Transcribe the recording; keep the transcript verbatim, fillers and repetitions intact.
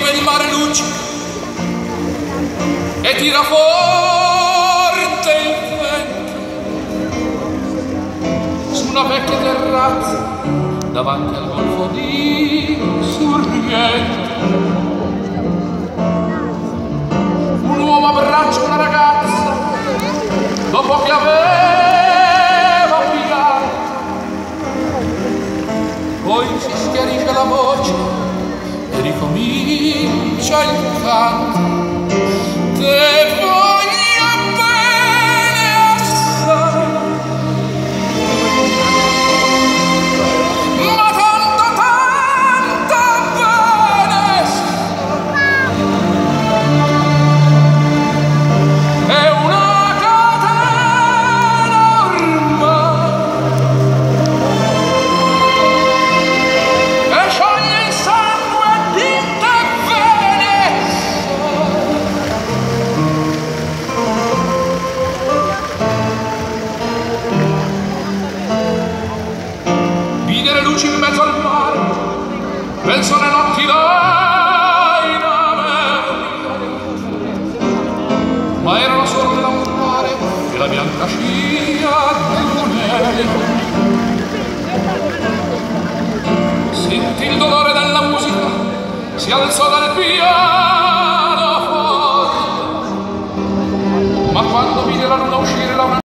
come il mare luccica e tira forte il vento su una vecchia terrazza davanti al golfo di Sorrento. Un uomo abbraccia una ragazza dopo che aveva pianto, poi si schiarisce la voce e ricomincia il canto. Te voglio bene assai, ma tanto, tanto bene è una catena ormai e scioglie il sangue di te bene. Vide le luci in mezzo al mare, penso alle notti là in America, ma erano solo le lampare e la bianca scia dell'unello. Sentì il dolore della musica, si alzò dal pianoforte, ma quando vide la luna uscire da una